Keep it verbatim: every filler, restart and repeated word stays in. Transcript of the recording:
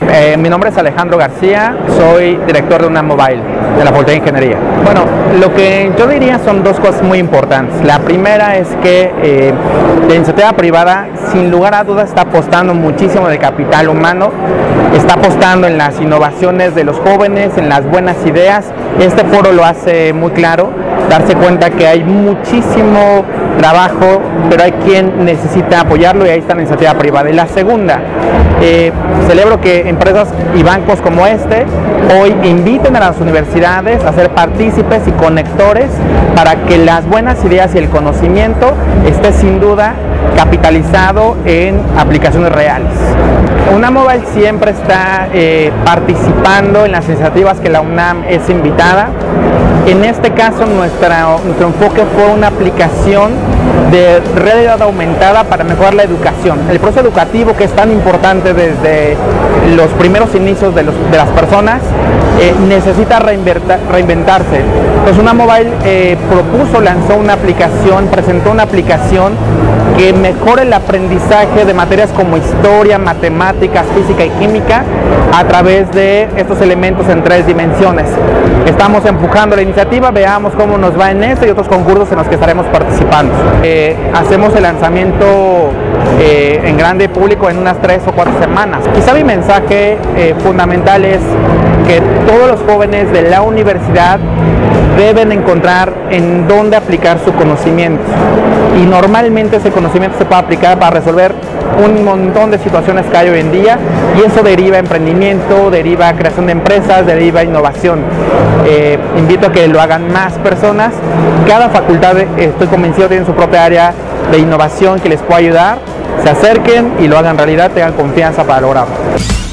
Eh, mi nombre es Alejandro García, soy director de UNAM Mobile, de la Facultad de Ingeniería. Bueno, lo que yo diría son dos cosas muy importantes. La primera es que eh, la iniciativa privada, sin lugar a dudas, está apostando muchísimo en el capital humano, está apostando en las innovaciones de los jóvenes, en las buenas ideas. Este foro lo hace muy claro, darse cuenta que hay muchísimo trabajo, pero hay quien necesita apoyarlo y ahí está la iniciativa privada. Y la segunda, eh, celebro que empresas y bancos como este hoy inviten a las universidades a ser partícipes y conectores para que las buenas ideas y el conocimiento esté sin duda capitalizado en aplicaciones reales. UNAM Mobile siempre está eh, participando en las iniciativas que la UNAM es invitada. En este caso nuestra, nuestro enfoque fue una aplicación de realidad aumentada para mejorar la educación. El proceso educativo, que es tan importante desde los primeros inicios de, los, de las personas, eh, necesita reinventarse. Entonces UNAM Mobile eh, propuso, lanzó una aplicación, presentó una aplicación que mejore el aprendizaje de materias como historia, matemáticas, física y química a través de estos elementos en tres dimensiones. Estamos empujando la iniciativa, veamos cómo nos va en este y otros concursos en los que estaremos participando. Eh, hacemos el lanzamiento eh, en grande público en unas tres o cuatro semanas. Quizá mi mensaje eh, fundamental es que todos los jóvenes de la universidad deben encontrar en dónde aplicar su conocimiento, y normalmente ese conocimiento se puede aplicar para resolver un montón de situaciones que hay hoy en día, y eso deriva emprendimiento, deriva creación de empresas, deriva innovación. Eh, invito a que lo hagan más personas. Cada facultad, eh, estoy convencido, tiene su propia área de innovación que les pueda ayudar. Se acerquen y lo hagan realidad, tengan confianza para lograrlo.